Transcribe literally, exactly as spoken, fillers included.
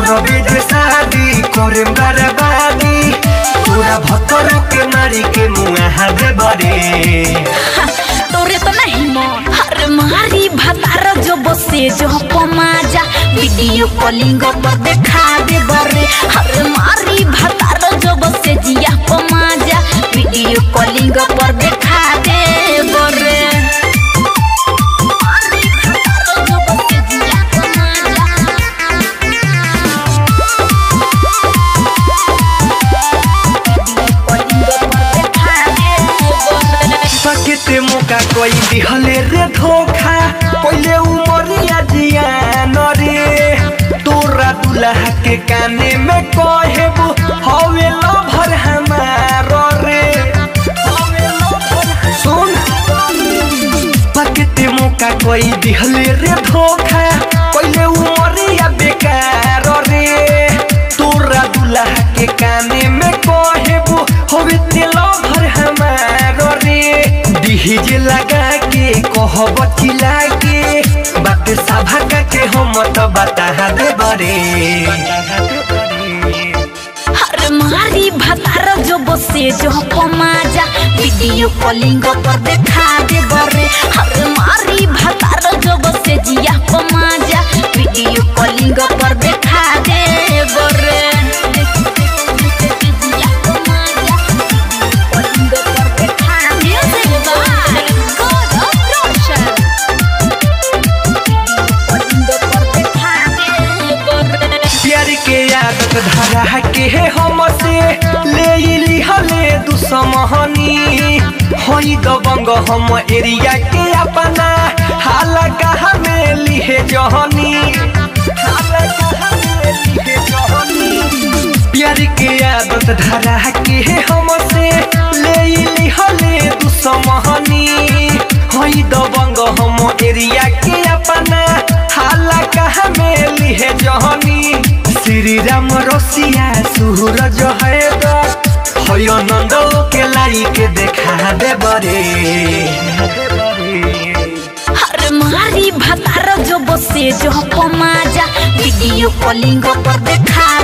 करबे जे शादी करे बर्बादी तोरा भतर के मारी के मुआ दे बरे तोरे तो नहीं मन हर मारी भतार जो बसे जो पमाजा वीडियो कॉलिंग पर देखा दे बरे हर मारी भतार जो बसे जिया पमाजा वीडियो कॉलिंग पर देखा दे बरे सकते मौका कोई दिहले रे धोखा पहले उमरिया जियान रे तोरा दुल्हा के काने में कहबो हवे लभर हमार रे सुन सकते मौका कोई दिहले रे धोखा पहले उमरिया बेकार रे तोरा दुल्हा के काने में कहबो हवे लभर हमार रे डीजे लगा के कहब चिल्ला के बात सभा के हम तो बता दे बरे हर मारी भतार जो बसे जो पमाजा वीडियो कॉलिंग पर देखा दे बरे हर मारी भतार जो बसे जिया पमाजा वीडियो कॉलिंग पर देखा दे बरे धरा के हम से ले लिहले दुश्मनी होई दबंग हम एरिया के अपना हाला कहा में लिहे जहनी प्यार के आदत धरा के हम से ले लिहले दुश्मनी होई दबंग हम एरिया के अपना हाला कहा में लिहे जहनी श्री राम रसिया सूरज है नंद के लाई के देखा दे बरे हर मारी भतार जो बसे जो पमाजा वीडियो कॉलिंग पर देखा